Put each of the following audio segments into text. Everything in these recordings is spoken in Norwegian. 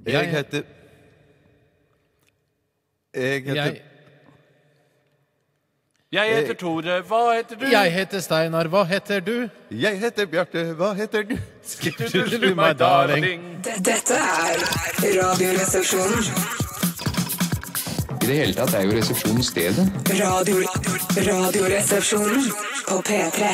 Jeg heter Tore. Hva heter du? Jeg heter Steinar. Hva heter du? Jeg heter Bjarte. Hva heter du? Du, my darling. Dette Radioresepsjonen. I det hele tatt jo resepsjonen stedet. Radioresepsjonen på P3.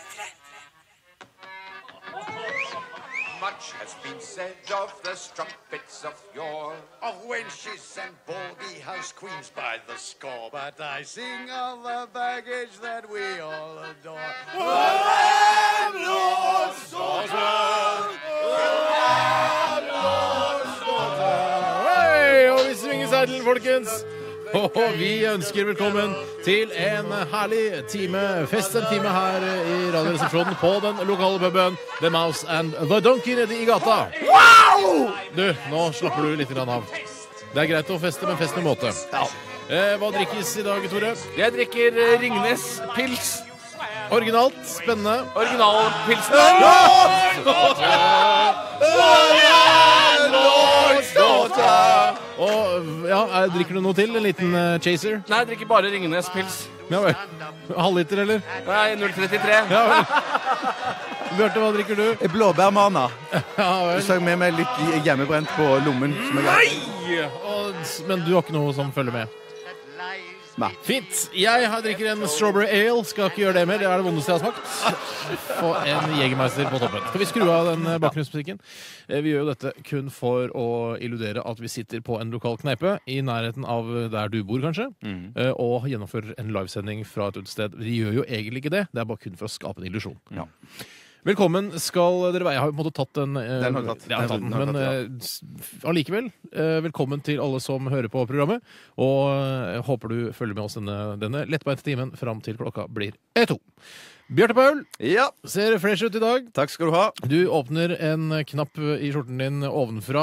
Much has been said of the strumpets of yore, of wenches and baldy house queens by the score, but I sing of the baggage that we all adore. The landlord's daughter, the landlord's daughter. Hei, og vi svinger seidelen, folkens. Og vi ønsker velkommen til en herlig time, fest en time her i Radioresepsjonen på den lokale puben The Mouse and the Donkey nede i gata. Wow! Du, nå slapper du litt av. Det er greit å feste, men fest med måte. Hva drikkes i dag, Tore? Jeg drikker Ringnes Pils. Originalt, spennende. Originalpilsen. Og ja, drikker du noe til? En liten chaser? Nei, jeg drikker bare Ringnes Pils. Ja vel. Halvliter, eller? Nei, 0,33. Ja vel. Bjarte, hva drikker du? Blåbærmana. Ja vel. Så har jeg med meg litt hjemmebrent på lommen. Men du har ikke noe som følger med? Nei. Fint. Jeg drikker en strawberry ale. Skal ikke gjøre det mer. Det er det vondeste jeg har smakt. Og en Jegermeister på toppen. Skal vi skru av den bakgrunnsmusikken? Vi gjør jo dette kun for å illudere at vi sitter på en lokal kneipe i nærheten av der du bor, kanskje, og gjennomfører en livesending fra et utested. Vi gjør jo egentlig ikke det. Det er bare kun for å skape en illusjon. Ja. Velkommen skal dere være. Jeg har på en måte tatt den. Den har tatt. Men allikevel, velkommen til alle som hører på programmet. Og jeg håper du følger med oss denne lettbeinte timen fram til klokka blir 2. Bjarte Paul, Ja, ser fresh ut i dag. takk skal du ha. Du åpner en knapp i skjorten din ovenfra.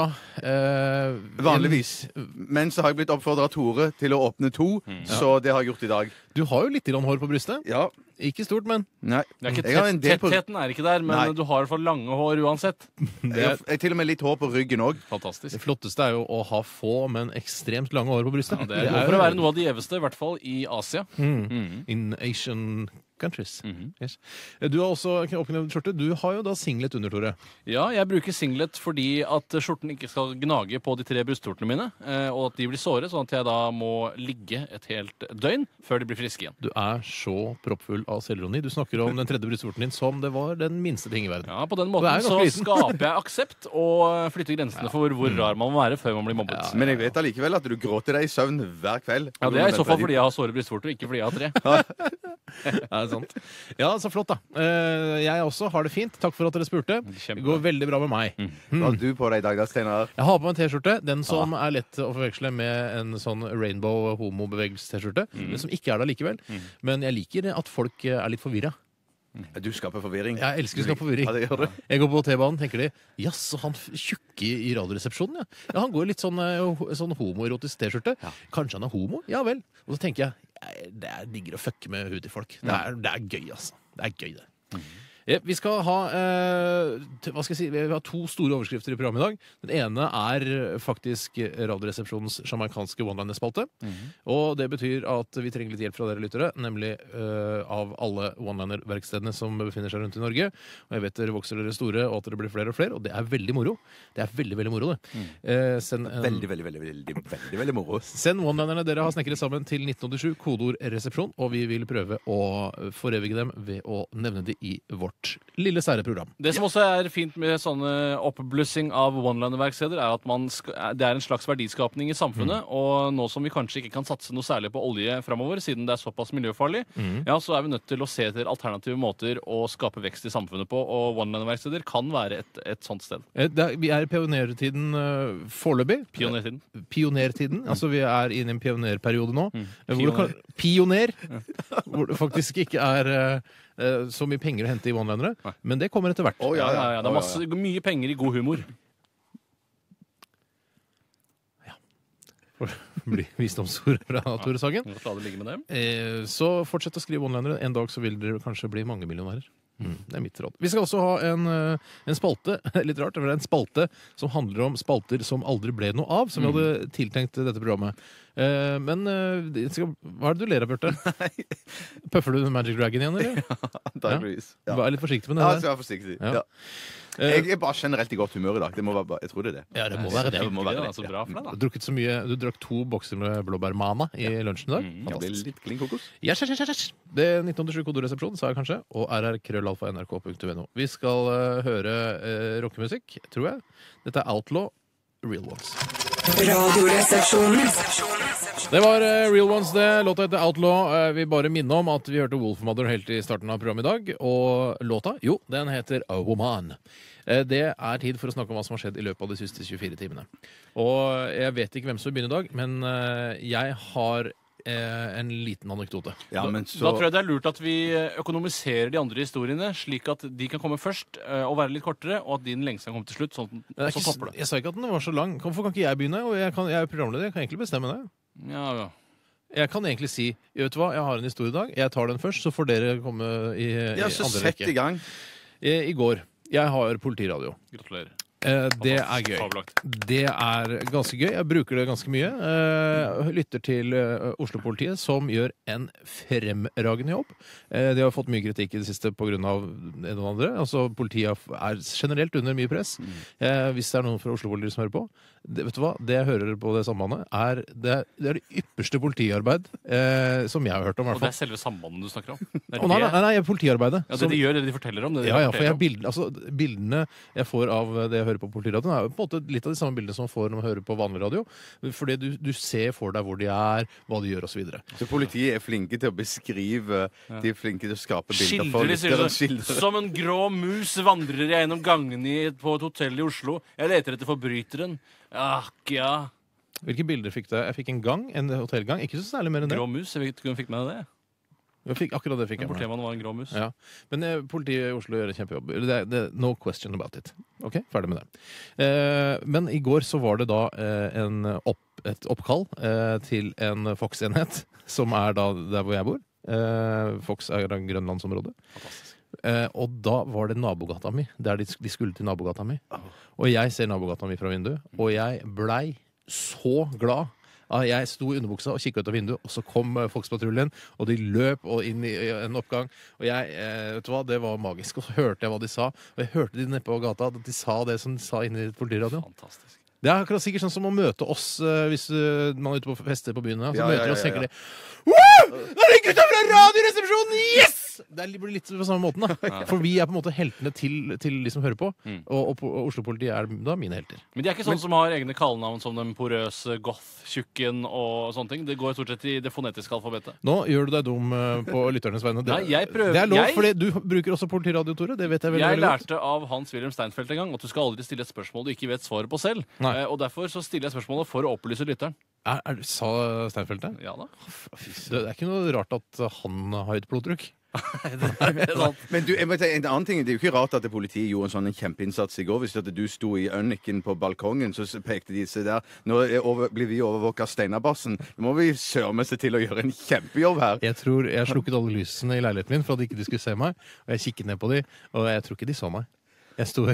Vanligvis. Men så har jeg blitt oppfordret av Tore til å åpne 2, så det har jeg gjort i dag. Du har jo litt hår på brystet. Ja. Ikke stort, men Nei. Det er ikke Jeg har en del på... Tettheten er ikke der, men Nei. du har i hvert fall lange hår uansett. Jeg har til og med litt hår på ryggen også. Fantastisk. det flotteste er jo å ha få, men ekstremt lange hår på brystet. Ja, det er for å være noe av de gjeveste, i hvert fall i Asia. In Asian countries. Yes. Du har også oppknevnt skjorte. Du har jo da singlet under, Tore. Ja, jeg bruker singlet fordi at skjorten ikke skal gnage på de 3 brystvortene mine, og at de blir såre, sånn at jeg da må ligge et helt døgn før de blir friske igjen. Du er så proppfull av selvironi. Du snakker om den 3. brystvorten din som det var den minste ting i verden. Ja, på den måten så skaper jeg aksept og flytter grensene for hvor rar man må være før man blir mobbet. Men jeg vet allikevel at du gråter deg i søvn hver kveld. Ja, det er i så fall fordi jeg har såre brystvorter, ikke fordi jeg har 3. Er det sant? Ja, så flott da. Jeg også har det fint. Takk for at dere spurte. Det går veldig bra med meg. Hva har du på deg i dag, da, Steinar? Jeg har på meg en t-skjorte. Den som er lett å forveksle med en sånn rainbow homobevegelses-t-skjorte. Den som ikke er det likevel. Men jeg liker at folk er litt forvirret. Du skaper forvirring. Jeg elsker å skape forvirring. Ja, det gjør du. Jeg går på T-banen, tenker de, jaså, han tjukke i Radioresepsjonen, ja. Ja, han går litt sånn homoerotisk t-skjorte. Kanskje han er homo? Ja vel. Og så tenker jeg, det er digger å fucke med huet til folk. Det er gøy, altså. Det er gøy, det. Vi skal ha hva skal jeg si, vi har 2 store overskrifter i programmet i dag. Den ene er faktisk Radioresepsjonens jamaikanske one-liner-spalte. Og det betyr at vi trenger litt hjelp fra dere lyttere, nemlig av alle one-liner-verkstedene som befinner seg rundt i Norge. Og jeg vet dere vokser dere store, og at dere blir flere og flere, og det er veldig moro. Det er veldig, veldig moro, det. Veldig moro. Send one-linerne dere har snekret sammen til 1987, kodeord resepsjon, og vi vil prøve å forevige dem ved å nevne det i vårt lille sære program. Det som også er fint med sånne oppblussing av one-liner-verksteder, er at det er en slags verdiskapning i samfunnet, og nå som vi kanskje ikke kan satse noe særlig på olje fremover, siden det er såpass miljøfarlig, ja, så er vi nødt til å se etter alternative måter å skape vekst i samfunnet på, og one-liner-verksteder kan være et sånt sted. Vi er i pionertiden foreløpig. Pionertiden. Altså vi er inne i en pionerperiode nå. Pioner. Hvor det faktisk ikke er så mye penger å hente i one-linere, men det kommer etter hvert. Det er mye penger i god humor. Ja. Blir visdomsord fra Tore Sagen. La det ligge med dem. Så fortsett å skrive one-linere. En dag så vil dere kanskje bli mange millionærer. Det er mitt råd. Vi skal også ha en spalte, litt rart, det er en spalte som handler om spalter som aldri ble noe av, som vi hadde tiltenkt dette programmet. Men hva er det du ler av, Bjarte? Pøffer du Magic Dragon igjen, eller? Antageligvis. Ja. Vær litt forsiktig med det Ja, der. skal være forsiktig. Ja. Ja. Jeg er bare generelt i godt humør i dag. Det må være, jeg tror det er det. Ja, det må være det. Det må være Ja, det. så bra for deg, Du da. har drukket så mye, du drakk 2 bokser med blåbærmana i lunsjen i dag. Det blir litt klin kokos. Yes. Det er 1987 kodoresepsjon, sa jeg kanskje, og rr.krøllalfa.nrk.no. Vi skal høre rockemusikk, tror jeg. Dette er Outlaw, Real Ones. Radioresepsjonen. Det var Real Ones, det. Låta heter Outlaw. Vi bare minner om at vi hørte Wolfmother helt i starten av programmet i dag. Og låta, jo, den heter A Woman. Det er tid for å snakke om hva som har skjedd i løpet av de siste 24 timene. Og jeg vet ikke hvem som vil begynne i dag, men jeg har en liten anekdote. Ja, men Da så... tror jeg det er lurt at vi økonomiserer de andre historiene, slik at de kan komme først og være litt kortere, og at din lengste kan komme til slutt, sånn, Det er og så ikke, topper det. jeg sa ikke at den var så lang. Hvorfor kan ikke jeg begynne? Og jeg er programleder, jeg kan egentlig bestemme det. Ja. Jeg kan egentlig si, vet du hva, jeg har en historie i dag. Jeg tar den først, så får dere komme i Ja, så andre sett i rekke. gang. I går, jeg har politiradio. Gratulerer. Det er gøy. Fabelaktig. Det er ganske gøy. Jeg bruker det ganske mye. Lytter til Oslo-politiet, som gjør en fremragende jobb. De har fått mye kritikk i det siste på grunn av det og andre. Altså, politiet er generelt under mye press. Hvis det er noen fra Oslo-politiet som hører på, vet du hva? Det jeg hører på det sambandet, det er det ypperste politiarbeid som jeg har hørt om, i Og hvert det fall. er selve sambandet du snakker om? Det er Å, nei, politiarbeidet. Ja, det de gjør, det de forteller om. Det de Ja, for rapporterer om. bildene jeg får av det jeg hører på politiradioen, er jo på en måte litt av de samme bildene som man får når man hører på vanlig radio. Fordi du ser for deg hvor de er, hva de gjør, osv. Så politiet er flinke til å beskrive, de er flinke til å skape bilder for Skildrer de, sier lytteren. det. Skildrer. Som en grå mus vandrer jeg gjennom gangene på et hotell i Oslo. Jeg leter etter forbryteren. Ja. Hvilke bilder fikk du? Jeg fikk en gang, en hotellgang. Ikke så særlig mer enn det. Grå mus. Jeg vet ikke om du fikk med deg det. Akkurat det fikk jeg med. Politimannen var en grå mus. Ja. Men politiet i Oslo gjør en kjempejobb. Det er no question about it. Ok, ferdig med det. Men i går så var det da et oppkall til en Fox-enhet, som er da der hvor jeg bor. Fox er da Grønlandsområdet. Og da var det nabogata mi, der de skulle til nabogata mi. Og jeg ser nabogata mi fra vinduet, og jeg blei så glad. Jeg sto i underbuksa og kikket ut av vinduet, og så kom Fox-patruljen, og de løp inn i en oppgang. Og vet du hva, det var magisk. Og så hørte jeg hva de sa, og jeg hørte de nede på gata, at de sa det som de sa inne i politiradioen. Fantastisk. Det er akkurat sikkert sånn som å møte oss hvis man er ute på fester på byen. Så Ja, møter ja, de oss, ja, tenker de «Wow! Det er gutta fra Radioresepsjonen! Yes!» Det blir litt på samme måten, da. For vi er på en måte heltene til de som hører på. Og Oslo-politiet er da mine helter. Men de er ikke sånn som har egne kallenavn som den porøse goth, tjukken og sånne ting. Det går stort sett i det fonetiske alfabetet. Nå gjør du deg dum på lytternes vegne. Nei, jeg prøver- Det er lov, jeg- for du bruker også politiradio, Tore. Det vet jeg veldig, Jeg veldig godt. lærte av Hans-Wilhelm Steinfeld en gang at du skal aldri stille et spørsmål du ikke vet svaret på selv. Nei. Og derfor så stiller jeg spørsmålet for å opplyse lytteren. Sa Steinfeld det? Ja da. Det er ikke noe rart at han har høyt blodtrykk. Men du, jeg må si en annen ting. Det er jo ikke rart at politiet gjorde en sånn kjempeinnsats i går. Hvis at du sto i Ønniken på balkongen, så pekte de seg der. Nå blir vi overvåket av Steinarbassen. Nå må vi sømme seg til å gjøre en kjempejobb her. Jeg tror jeg slukket alle lysene i leiligheten min for at de ikke skulle se meg. Og jeg kikket ned på dem, og jeg tror ikke de så meg. Jeg sto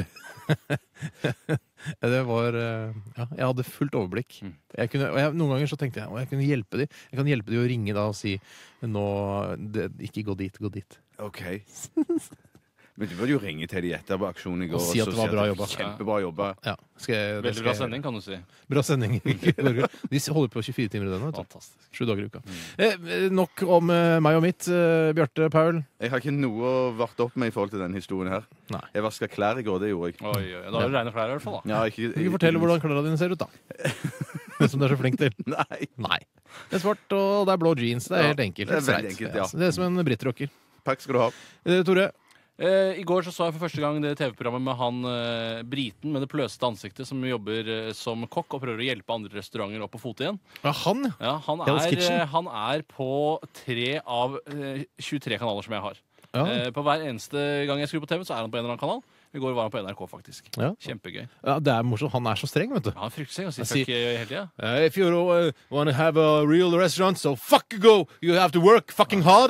Det var Ja, jeg hadde fullt overblikk. Noen ganger så tenkte jeg jeg kunne hjelpe dem. Jeg kan hjelpe dem å ringe da og si ikke gå dit, gå dit. OK. Men du burde jo ringe til de etter aksjonen i går. Og si at det var bra jobba. Kjempebra jobba. Ja, Veldig bra sending, kan du si. Bra sending. De holder på 24 timer i døgnet. vet du. Fantastisk. 7 dager i uka. Nok om meg og mitt. Bjarte Paul. Jeg har ikke noe å varte opp med i forhold til denne historien her. Nei. Jeg vaska klær i går, det gjorde jeg. Oi, da har du rene klær i hvert fall, da. Ja, Kan du fortelle hvordan klærne dine ser ut, da? Det som du er så flink til. Nei. Nei. Det er svart, og det er blå jeans. Det er Ja, helt enkelt. det er veldig Streit. enkelt, ja. Det er som en brittrocker. Takk skal du ha. Tore? I går så jeg for første gang det TV-programmet med han briten med det pløsete ansiktet som jobber som kokk og prøver å hjelpe andre restauranter opp på fote igjen. Ja, han, ja. Ja, Hell's Kitchen. han er på 3 av 23 kanaler som jeg har. Ja. På hver eneste gang jeg skrur på TV, så er han på en eller annen kanal. I går var han på NRK, faktisk. Ja. Kjempegøy. Ja, det er morsomt. Han er så streng, vet du. Ja, han frykter seg og sier Han sier- fuck hele tida. If you want to have a real restaurant, so fuck you go. You have to work fucking harder.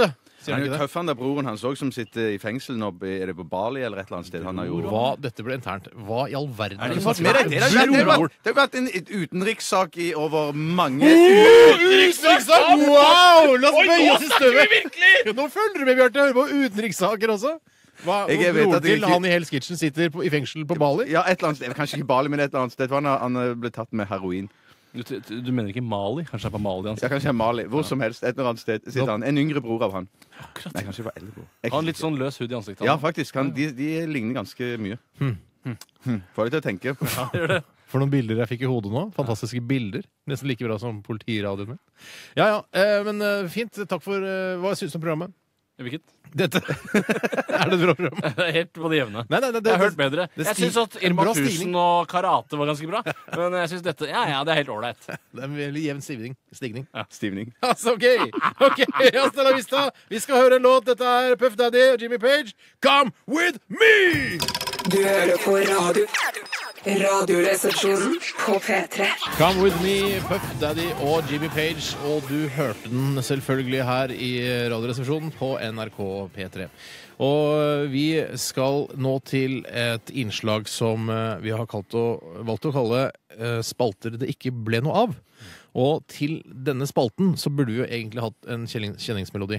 Sier Han han er jo ikke det? tøff, han der broren hans òg, som sitter i fengsel nå. Er det på Bali eller et eller annet sted? Han har jo Dette ble internt. Hva i all verden Er det som fått med deg? Det har vært en utenrikssak i over mange Utenrikssak! Wow! La oss bøye oss i støvet! Nå følger du med, Bjarte. Hør på utenrikssaker også. Jeg vet Broren at jeg til ikke- han i Hell's Kitchen sitter i fengsel på Bali. Ja, et eller annet sted. Kanskje ikke Bali, men et eller annet sted. Han ble tatt med heroin. Du mener ikke Mali? Kanskje det er på Mali han Ja, kanskje Mali. Hvor som helst. Et eller annet sted sitter han. En yngre bror av han. Nei, kanskje det var eldre bror. Han har litt sånn løs hud i ansiktet. Ja, faktisk. De ligner ganske mye. Får deg til å tenke. For noen bilder jeg fikk i hodet nå. Fantastiske bilder. Nesten like bra som politiradioen min. Ja, men fint. Takk for hva syns du om programmet? Hvilket? Dette Er det et bra program? Det er helt på det jevne. Nei, Jeg har hørt bedre. Jeg syns at en Irma bra 1000 stigning. og karate var ganske bra. Men jeg syns dette Ja, det er helt ålreit. Det er en veldig jevn stigning. Stivning. Altså, OK! Hasta la vista. Vi skal høre en låt. Dette er Puff Daddy og Jimmy Page. Come with me! Du hører på radio. Radioresepsjonen på P3. Come with me, Puff Daddy og Jimmy Page. Og du hørte den selvfølgelig her i Radioresepsjonen på NRK P3. Og vi skal nå til et innslag som vi har valgt å kalle spalter det ikke ble noe av. Og til denne spalten så burde vi jo egentlig hatt en kjenningsmelodi.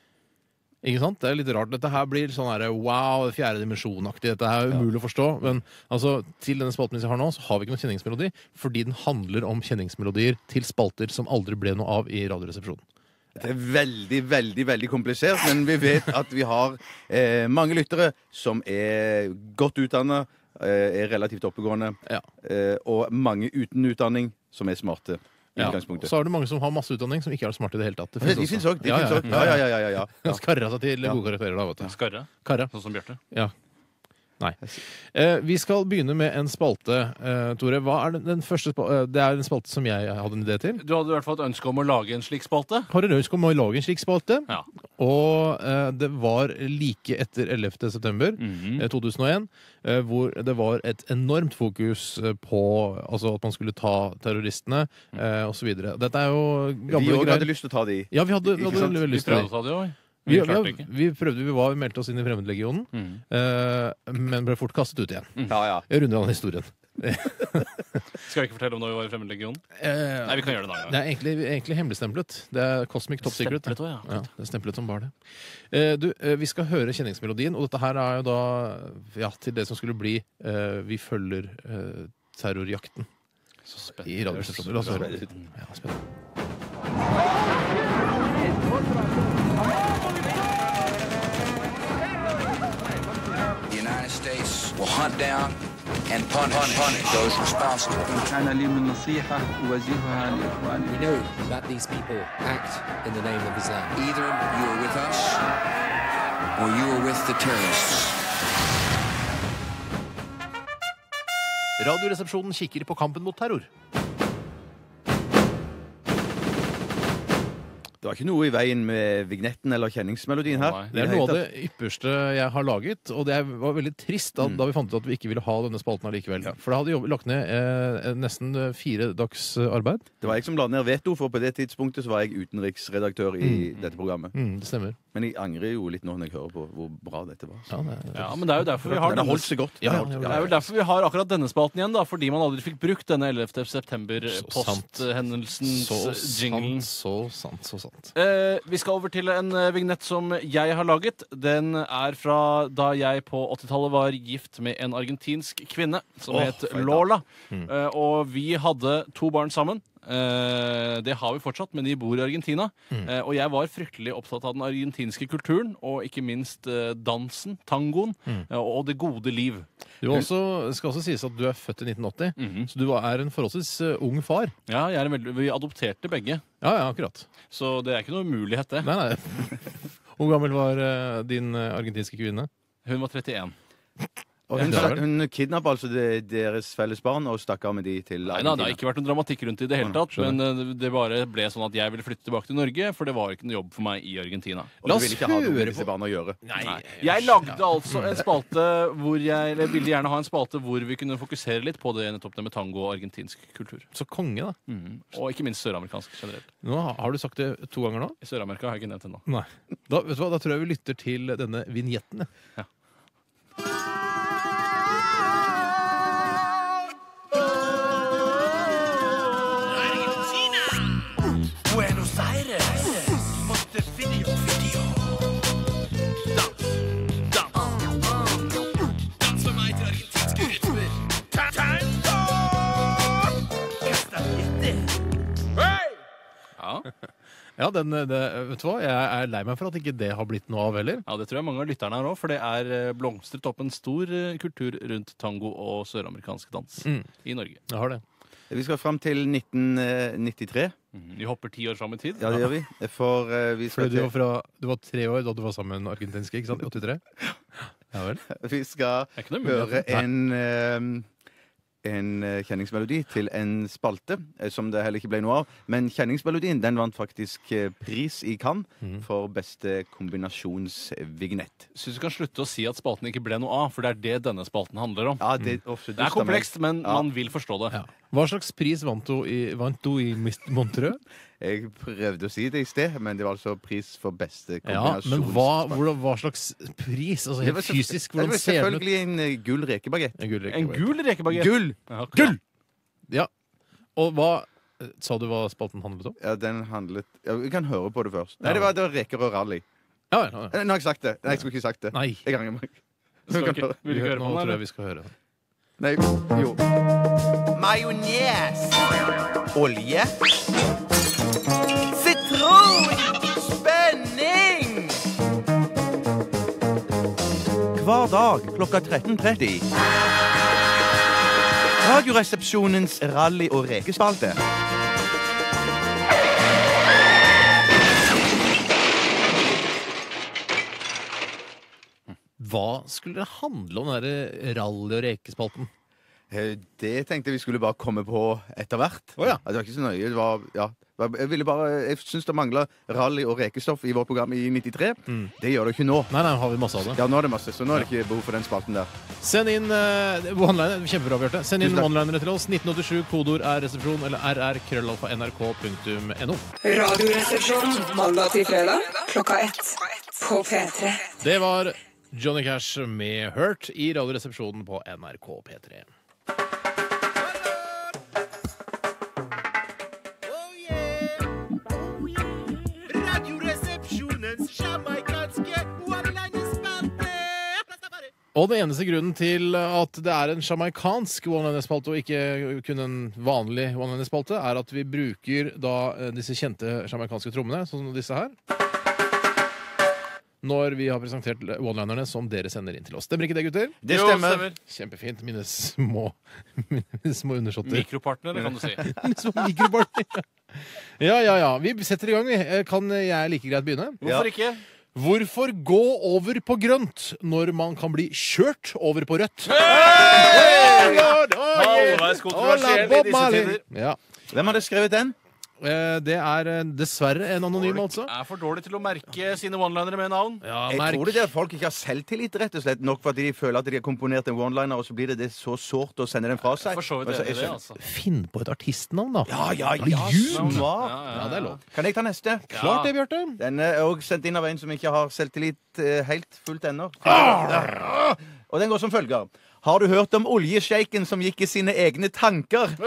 Ikke sant? Det er litt rart. Dette her blir sånn her, wow, fjerde dimensjonaktig. Dette er umulig å forstå. Men altså, til denne spalten vi har nå, så har vi ikke noen kjenningsmelodi, fordi den handler om kjenningsmelodier til spalter som aldri ble noe av i Radioresepsjonen. Det er veldig, veldig veldig komplisert, men vi vet at vi har mange lyttere som er godt utdannet, er relativt oppegående, og mange uten utdanning som er smarte. Ja. Så har du mange som har masse utdanning, som ikke er smarte i det hele tatt. De finnes også. Ja. Skarra seg til gode karakterer da, vet du. Skarre? Karra. Sånn som Bjarte? Ja. Nei. Vi skal begynne med en spalte. Tore, hva er den første spalte? Det er en spalte som jeg hadde en idé til. Du hadde i hvert fall et ønske om å lage en slik spalte? Har du ønske om å lage en slik spalte? Ja. Og det var like etter 11. september 2001, hvor det var et enormt fokus på altså at man skulle ta terroristene og så videre. Dette er jo gamle Vi greier. hadde lyst til å ta de. Ja, vi hadde veldig Vi lyst til prøvde det. å ta det òg. Vi prøvde, vi meldte oss inn i Fremmedlegionen, men ble fort kastet ut igjen. Ja. Jeg runder an historien. Skal vi ikke fortelle om da vi var i Fremmedlegionen? Nei, vi kan gjøre det en annen gang. Det er egentlig hemmeligstemplet. Det er Cosmic Top Secret. Stemplet også, ja. Ja, det er stemplet som bare det. Vi skal høre kjenningsmelodien, og dette her er jo da til det som skulle bli Vi følger terrorjakten Så spennende. i Radioresepsjonen. La oss høre. Ja, spennende. The United States will hunt down and punish those responsible. كان لي من نصيحة أوجهها لإخواني. We know that these people act in the name of Islam. Either you are with us or you are with the terrorists. Radioresepsjonen kikker på kampen mot terror. Det var ikke noe i veien med vignetten eller kjenningsmelodien her. Nei, Det er noe av det ypperste jeg har laget, og det var veldig trist da vi fant ut at vi ikke ville ha denne spalten allikevel. For da hadde vi lagt ned nesten 4 dags arbeid. Det var jeg som la ned veto, for på det tidspunktet så var jeg utenriksredaktør i dette programmet. Det stemmer. Men jeg angrer jo litt nå når jeg hører på hvor bra dette var. Ja, men det er jo derfor vi har Den har holdt seg godt. Ja, Det er vel derfor vi har akkurat denne spalten igjen, da, fordi man aldri fikk brukt denne 11. september-posthendelsens jinglen. Så sant. Vi skal over til en vignett som jeg har laget. Den er fra da jeg på 80-tallet var gift med en argentinsk kvinne som het Lola. Og vi hadde 2 barn sammen. Det har vi fortsatt, men de bor i Argentina. Og jeg var fryktelig opptatt av den argentinske kulturen, og ikke minst dansen, tangoen, og det gode liv. Skal også sies at du er født i 1980, så du er en forholdsvis ung far. Ja, vi adopterte begge. Ja, akkurat. Så det er ikke noe umulighet, det. Nei. Hvor gammel var din argentinske kvinne? Hun var 31. Og hun kidnappet altså deres felles barn og stakk av med de til Argentina. Nei, det har ikke vært noen dramatikk rundt i det hele tatt, men det bare ble sånn at jeg ville flytte tilbake til Norge, for det var ikke noe jobb for meg i Argentina. Og du ville ikke ha noe med disse barna å gjøre. Nei. Jeg lagde altså en spalte hvor jeg ville gjerne ha en spalte hvor vi kunne fokusere litt på det nettopp det med tango og argentinsk kultur. Så konge, da. Og ikke minst søramerikansk generelt. Nå har du sagt det 2 ganger nå? I Sør-Amerika har jeg ikke nevnt ennå. Nei. Vet du hva, da tror jeg vi lytter til denne vignetten. Ja. Buenos Aires, Montevideo, dans for meg til argentinske rytmer. Tango! Ja, vet du hva? Jeg er lei meg for at ikke det har blitt noe av heller. Ja, det tror jeg mange av lytterne er også, for det er blomstret opp en stor kultur rundt tango og søramerikansk dans i Norge. Jeg har det. Vi skal fram til 1993. Vi hopper 10 år fram i tid. Ja, det gjør vi. Vi skal du var 3 år da du var sammen med argentinske, ikke sant? 83? Ja vel. Vi skal høre en kjenningsmelodi til en spalte, som det heller ikke ble noe av. Men kjenningsmelodien, den vant faktisk pris i Cannes for beste kombinasjonsvignett. Synes du kan slutte å si at spalten ikke ble noe av, for det er det denne spalten handler om. Ja, det er komplekst, men man vil forstå det. Ja. Hva slags pris vant du i Montreux? Jeg prøvde å si det i sted, men det var altså pris for beste kombinasjons... Ja, men hva slags pris? Altså helt fysisk? Det var selvfølgelig en gull rekebagett. En gull rekebagett? Gull! Ja, okay. Gull! Ja. Og hva... Sa du hva spalten handlet om? Ja, den handlet... Ja, vi kan høre på det først. Nei, det var reker og rally. Ja. Nå har jeg sagt det. Nei, jeg skulle ikke sagt det. Nei. Jeg ganger meg. Vil du ikke høre på den? Nå tror jeg vi skal høre det. Nei, jo. Majones. Olje. Sitron. Spenning. Hver dag klokka 13:30. Radioresepsjonens rally- og rekespalte. Hva skulle det handle om, den rally- og rekespalten? Det tenkte vi skulle bare komme på etter hvert. Ja. Det var ikke så nøye. Det var, ja. Jeg syns det mangler rally- og rekestoff i vårt program i 93. Det gjør det ikke nå. Nei, har vi masse av det. Ja, nå er det masse, så nå er det ikke behov for den spalten der. Send inn one-liner. Kjempebra, Bjarte. Send inn one-linere til oss. 1987, kodeord resepsjon eller rr@nrk.no. Radioresepsjon mandag til fredag klokka 1 på P3. Det var Johnny Cash med Hurt i Radioresepsjonen på NRK P3. Og den eneste grunnen til at det er en jamaikansk one-liner-spalte og ikke kun en vanlig one-liner-spalte, er at vi bruker da disse kjente jamaikanske trommene, sånn som disse her, når vi har presentert one-linerne som dere sender inn til oss. Stemmer ikke det, gutter? Det stemmer. Kjempefint. Mine små undersåtter. Mikropartnere, kan du si. Mine små mikropartnere. Ja. Vi setter i gang. Kan jeg like greit begynne? Hvorfor ikke? Hvorfor gå over på grønt når man kan bli kjørt over på rødt? Halvveis kontroversiell i disse tider. Ja. Hvem hadde skrevet den? Det er dessverre en anonym, altså. Er for dårlig til å merke sine one-linere med navn. Ja, Jeg tror det er folk ikke har selvtillit, rett og slett, nok for at de føler at de har komponert en one-liner, og så blir det så sårt å sende den fra seg. For så vidt er det, altså. Finn på et artistnavn, da. Ja, det er lov. Kan jeg ta neste? Klart det, Bjarte. Den er også sendt inn av en som ikke har selvtillit helt fullt ennå. Og den går som følger. Har du hørt om oljesjeiken som gikk i sine egne tanker?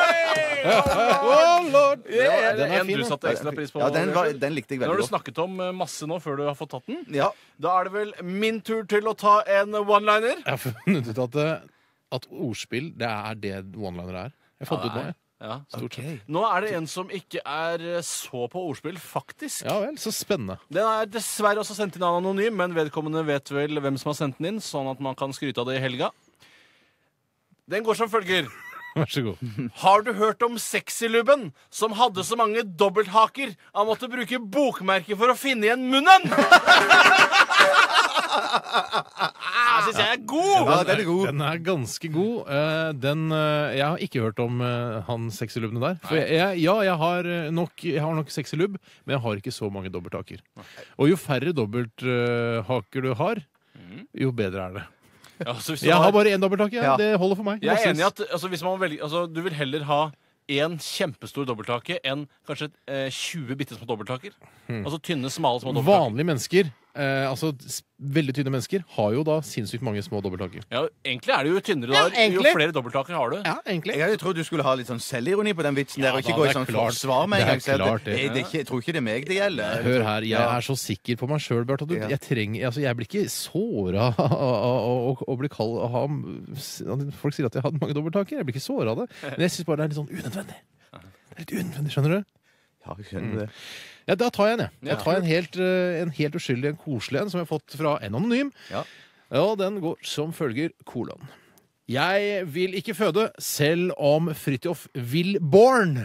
Lord. Den er fin. Du satte ekstra pris på. Ja, den likte jeg veldig godt. Nå har du snakket om masse nå før du har fått tatt den. Ja. Da er det vel min tur til å ta en one-liner. Jeg har funnet ut at ordspill, det er det one-liner er. Jeg har fått ut nå, jeg. Ja. Okay. Nå er det en som ikke er så på ordspill, faktisk. Ja vel, så spennende. Den er dessverre også sendt inn av anonym, men vedkommende vet vel hvem som har sendt den inn, sånn at man kan skryte av det i helga. Den går som følger. Vær så god. Har du hørt om sexylubben som hadde så mange dobbelthaker han måtte bruke bokmerker for å finne igjen munnen? synes jeg er god! Ja, den er god. Den er ganske god. Jeg har ikke hørt om han sexylubbene der. For jeg har nok sexylubb, men jeg har ikke så mange dobbelthaker. Og jo færre dobbelthaker du har, jo bedre er det. Ja, jeg har bare én dobbelthake. Ja. Det holder for meg. Jeg er enig i at hvis man velger, du vil heller ha en kjempestor dobbelthake enn kanskje 20 bitte små dobbelthaker. Altså tynne, smale, små dobbelthaker. Vanlige mennesker, veldig tynne mennesker, har jo da sinnssykt mange små dobbelthaker. Ja, egentlig er det jo tynnere da, jo flere dobbelthaker har du. Ja, egentlig. Jeg trodd du skulle ha litt sånn selvironi på den vitsen der, og ikke gå i sånn forsvar med en gang. Jeg tror ikke det er meg det gjelder. Hør her, jeg er så sikker på meg selv, Bjarte, at jeg blir ikke såret av å bli kalt folk sier at jeg har mange dobbelthaker. Jeg blir ikke såret av det. Men jeg synes bare det er litt sånn unødvendig. Det er litt unødvendig, skjønner du? Ja, jeg skjønner det. Ja, da tar jeg en, jeg. Da tar jeg en helt uskyldig, en koselig en som jeg har fått fra en anonym. Ja. Og den går som følger kolon. Jeg vil ikke føde, selv om Fridtjof vil born.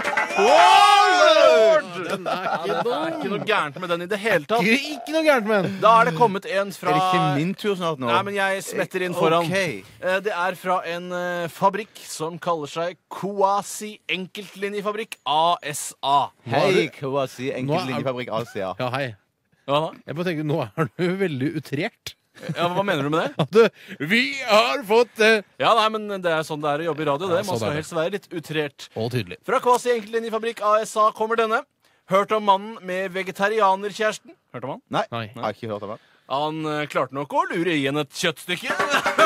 Den er ikke dum. Det er ikke noe gærent med den i det hele tatt. Ikke noe gærent med den. Da er det kommet en fra... Er det ikke min tur snart nå? Nei, men jeg smetter inn foran. Okay. Det er fra en fabrikk som kaller seg Koasi Enkeltlinjefabrikk ASA. Hei, Koasi Enkeltlinjefabrikk ASA. Ja, hei. Hva da? Jeg bare tenker, nå er du veldig utrert. Ja, Hva mener du med det? At vi har fått Ja, nei, men det er sånn det er å jobbe i radio. Det. Man skal helst være litt utrert. Og tydelig. Fra Kvasi Enkeltlinjefabrikk ASA kommer denne. Hørt om mannen med vegetarianerkjæresten? Hørt om han? Nei. Jeg har ikke hørt om han. Han klarte nok å lure igjen et kjøttstykke.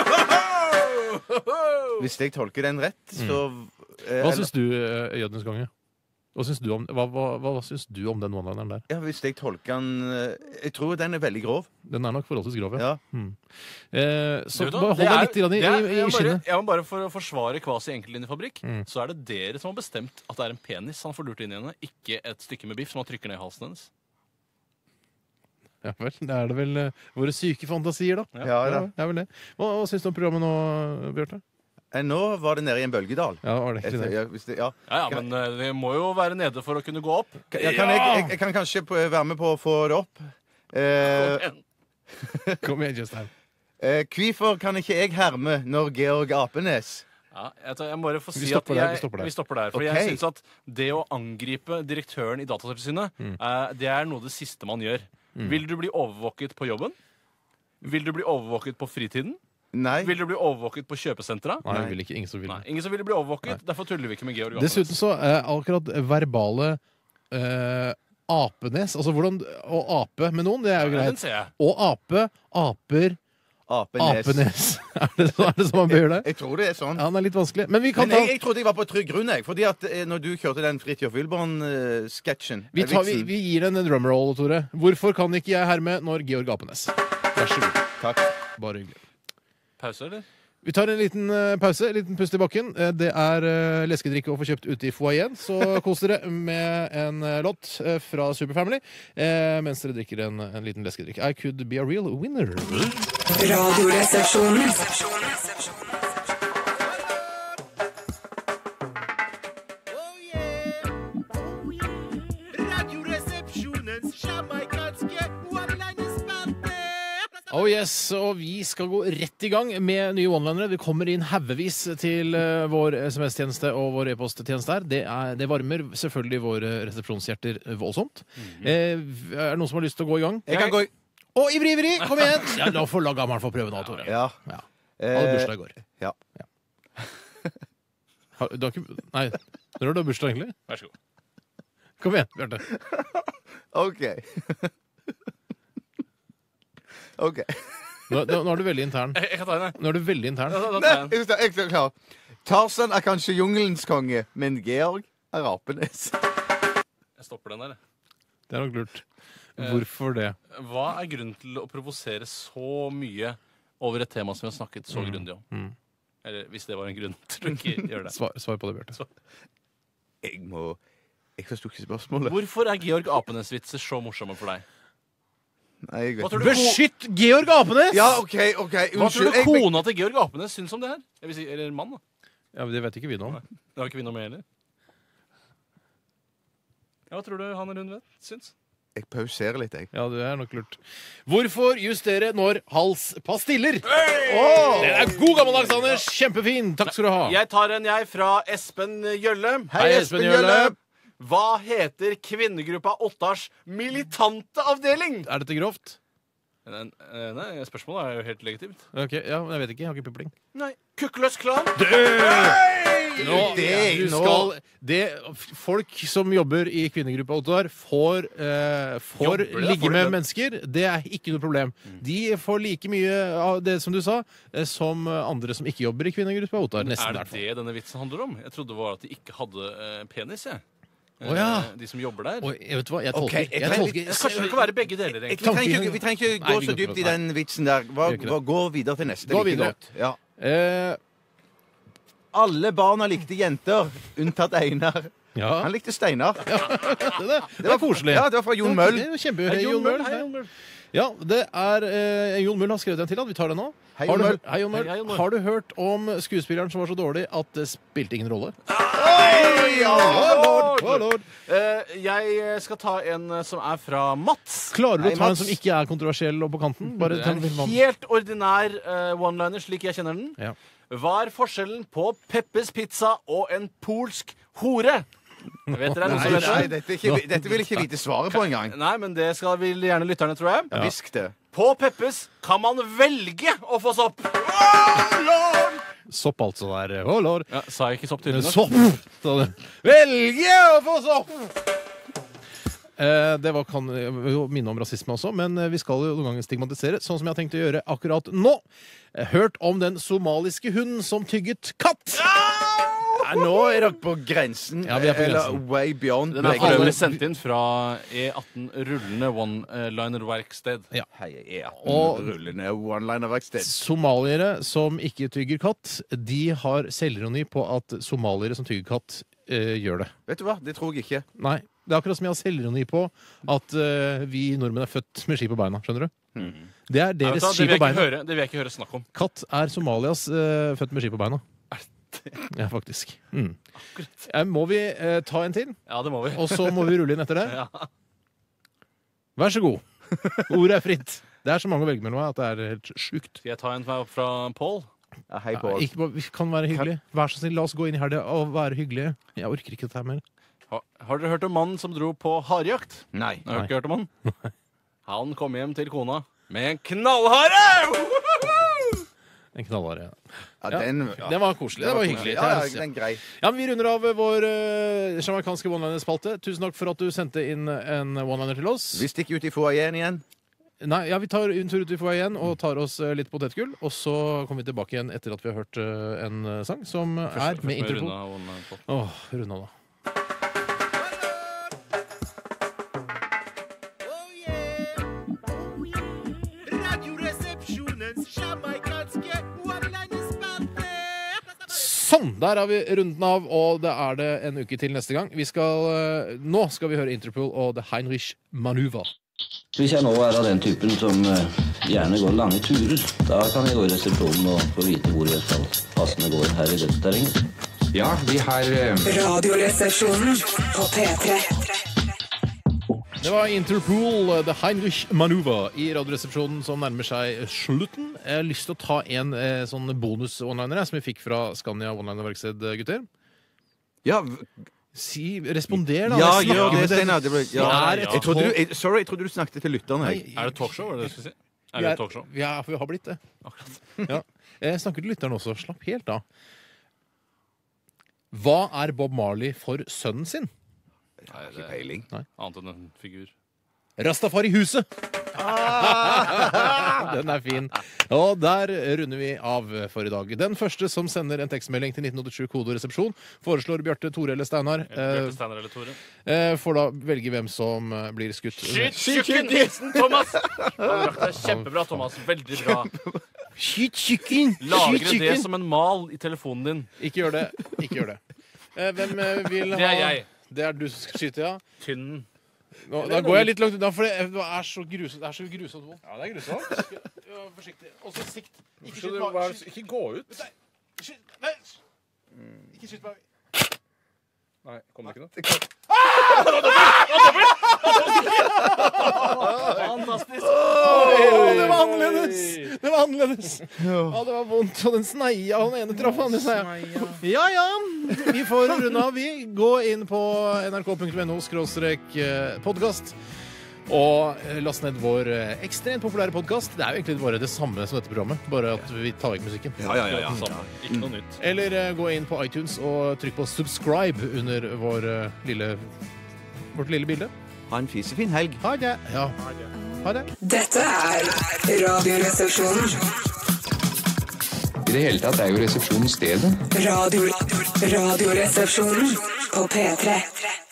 Hvis jeg tolker den rett, så Hva syns du, Jødenes konge? Hva syns du om den one-lineren der? Ja, hvis jeg tolker den Jeg tror den er veldig grov. Den er nok forholdsvis grov, ja. Så hold deg litt i skinnet. Ja, men bare for å forsvare Kvasi Enkeltlinjefabrikk, så er det dere som har bestemt at det er en penis han får lurt inn i henne, ikke et stykke med biff som han trykker ned i halsen hennes. Ja vel, det er det vel våre syke fantasier, da. Ja, da. Det er vel det. Hva syns du om programmet nå, Bjarte? Nå var det nede i en bølgedal. Ja, var det ikke det? Ja, men det må jo være nede for å kunne gå opp. Jeg kan kanskje være med på å få det opp. Kom igjen, Justin. Hvorfor kan ikke jeg herme når Georg Apenes? Ja, jeg må bare få si at vi stopper der. For jeg synes at det å angripe direktøren i Datatilsynet, det er noe det siste man gjør. Vil du bli overvåket på jobben? Vil du bli overvåket på fritiden? Nei. Vil du bli overvåket på kjøpesentra? Nei, ingen som vil. Ingen som vil bli overvåket. Derfor tuller vi ikke med Georg Apenes. Dessuten så akkurat verbale apenes, altså hvordan å ape med noen, det er jo greit. Den ser jeg. Å aper Apenes. Er det sånn man bør gjøre det? Jeg tror det er sånn. Ja, den er litt vanskelig. Men jeg trodde jeg var på trygg grunn, fordi at når du kjørte den Fridtjof Wilborn-sketsjen vi gir den en drumroll, Tore. Hvorfor kan ikke jeg herme når Georg Apenes? Vær så god. Takk. Bare hyggelig. Pause, eller? Vi tar en liten pause, en liten pust i bakken. Det er leskedrikke å få kjøpt ute i foajeen, så kos dere med en låt fra Superfamily mens dere drikker en liten leskedrikk. I could be a real winner. Radioresepsjonen. Oh yes, og vi skal gå rett i gang med nye one-linere. Det kommer inn haugevis til vår SMS-tjeneste og vår e-posttjeneste her. Det varmer selvfølgelig våre resepsjonshjerter voldsomt. Er det noen som har lyst til å gå i gang? Jeg kan gå i... Å, ivrig! Kom igjen! Ja, da får la gammelen få prøve nå, Tore. Ja. Hadde bursdag i går. Ja. Du har ikke... Nei, når har du bursdag egentlig? Vær så god. Kom igjen, Bjarte. Ok. Nå er du veldig intern. Jeg kan ta den, jeg. Nå er du veldig intern. Jeg er klar. Tarzan er kanskje jungelens konge, men Georg er Apenes. Jeg stopper den der. Det er nok lurt. Hvorfor det? Hva er grunnen til å provosere så mye over et tema som vi har snakket så grundig om? Eller hvis det var en grunn til å ikke gjøre det. Svar på det, Bjarte. Jeg forstår ikke spørsmålet. Hvorfor er Georg Apenes-vitser så morsomme for deg? Nei, jeg vet. Beskytt Georg Apenes! Ja, ok. Hva tror du kona til Georg Apenes syns om det her? Jeg vil si, eller mann, da. Ja, men det vet ikke vi noe om. Det har ikke vi noe med heller. Ja, hva tror du han eller hun syns? Jeg pauserer litt, jeg. Ja, det er nok lurt. Hvorfor justere når hals pastiller? Det er god gammeldags, Anders. Kjempefin. Takk skal du ha. Jeg tar en, fra Espen Gjølle. Hei, Espen Gjølle. Hva heter kvinnegruppa Ottars militante avdeling? Er dette grovt? Nei, spørsmålet er jo helt legitimt. Ok, ja, men jeg vet ikke. Jeg har ikke pipling. Nei, Kukkeløs klan. Folk som jobber i kvinnegruppa Ottar får ligge med mennesker. Det er ikke noe problem. De får like mye av det som du sa, som andre som ikke jobber i kvinnegruppa Ottar. Er det denne vitsen handler om? Jeg trodde det var at de ikke hadde penis, jeg. De som jobber der. Vet du hva? Jeg tolker. Kanskje det kan være begge deler, egentlig. Vi trenger ikke gå så dypt i den vitsen der. Gå videre til neste. Gå videre. Ja. Alle barna likte jenter, unntatt Einar. Ja. Han likte Steinar. Det var koselig. Ja, det var fra Jon Møll. Hei, Jon Møll. Ja, det er Jon Møll har skrevet den til at vi tar den nå. Hei, Jon Møll. Har du hørt om skuespilleren som var så dårlig at det spilte ingen rolle? Jeg skal ta en som er fra Mats. Klarer du å ta en som ikke er kontroversiell og på kanten? Bare det er en helt ordinær one-liner, slik jeg kjenner den. Ja. Hva er forskjellen på Peppes pizza og en polsk hore? Vet dere noe som vet det? Dette vil ikke vite svaret på engang. Nei, men det vil gjerne lytterne, tror jeg. Ja. Hvisk det. På Peppes kan man velge å få sopp. Sopp, altså, der. Å, lord. Ja, sa jeg ikke sopp tydelig nok? Sopp! Velge å få sopp! Det kan jo minne om rasisme også, men vi skal jo noen ganger stigmatisere, sånn som jeg har tenkt å gjøre akkurat nå. Hørt om den somaliske hunden som tygget katt? Nå er dere på grensen. Ja, vi er på grensen. Eller way beyond. Den er for øvrig sendt inn fra E18 rullende one-liner-verksted. Ja. Hei, E18 rullende one-liner-verksted. Somaliere som ikke tygger katt, de har selvironi på at somaliere som tygger katt gjør det. Vet du hva? Det tror jeg ikke. Nei. Det er akkurat som jeg har selvironi på at vi nordmenn er født med ski på beina. Skjønner du? Det er deres ski på beina. Det vil jeg ikke høre snakk om. Katt er Somalias født med ski på beina. Ja, faktisk. Må vi ta en til? Ja, det må vi. Og så må vi rulle inn etter det? Ja. Vær så god. Ordet er fritt. Det er så mange å velge mellom at det er helt sjukt. Skal jeg ta en fra Paul? Ja, hei, Paul. Vi kan være hyggelige. Vær så snill, la oss gå inn i helga og være hyggelige. Jeg orker ikke dette her mer. Har dere hørt om mannen som dro på harejakt? Nei. Har dere ikke hørt om han? Han kom hjem til kona med en knallhare! En knallhare. Ja, den var koselig. Det var hyggelig. Ja, den grei. Ja, men vi runder av vår jamaikanske one-liner-spalte. Tusen takk for at du sendte inn en one-liner til oss. Vi stikker ut i foajeen igjen. Nei, ja, vi tar en tur ut i foajeen og tar oss litt potetgull. Og så kommer vi tilbake igjen etter at vi har hørt en sang som er med Interpol. Runda da. Sånn, der har vi runden av, og det er det en uke til neste gang. Nå skal vi høre Interpol og The Heinrich Manöver. Hvis jeg nå er av den typen som gjerne går lange turer, da kan jeg gå i resepsjonen og få vite hvor jeg skal passende gå her i dette terrenget. Ja, vi har Radioresepsjonen på P3. Det var Interpol, The Heinrich Manöver i Radioresepsjonen som nærmer seg slutten. Jeg har lyst til å ta en sånn bonus-onliner som vi fikk fra Scania Online-verksted, gutter. Ja, responder da. Ja, gjør det, Steinar. Jeg trodde du snakket til lytterne. Er det talkshow, var det det du skulle si? Er det talkshow? Ja, for vi har blitt det. Akkurat. Ja. Jeg snakker til lytterne også. Slapp helt av. Hva er Bob Marley for sønnen sin? Nei, ikke peiling. Annet enn en figur. Rastafari-huset! Den er fin. Og der runder vi av for i dag. Den første som sender en tekstmelding til 1987 kodoresepsjon, foreslår Bjarte, Tore eller Steinar. Bjarte, Steinar eller Tore. Får da velge hvem som blir skutt. Skyt tjukken Nilsen, Thomas! Det er kjempebra, Thomas. Veldig bra. Skyt tjukken! Lagre det som en mal i telefonen din. Ikke gjør det. Ikke gjør det. Hvem vil ha... Det er jeg. Det er du som skal skyte, ja? Tynnen. Da går jeg litt langt unna, for det er så grusomt. Det er så grusomt vondt. Ja, det er grusomt. Forsiktig. Og så sikt. Ikke skyt meg. Ikke gå ut. Nei. Ikke skyt meg. Nei, kom det ikke noe? Fantastisk. Det var annerledes. Ja, det var vondt. Og den sneia, han ene traff han i sneia. Ja, vi får runde av, vi. Gå inn på nrk.no/podcast og last ned vår ekstremt populære podcast. Det er jo egentlig bare det samme som dette programmet, bare at vi tar vekk musikken. Ja. Ikke noe nytt. Eller gå inn på iTunes og trykk på subscribe under vårt lille bilde. Ha en fisefin helg. Ha det. Ja. Ha det. Dette er Radioresepsjonen. I det hele tatt er jo resepsjonen stedet. Radioresepsjonen på P3.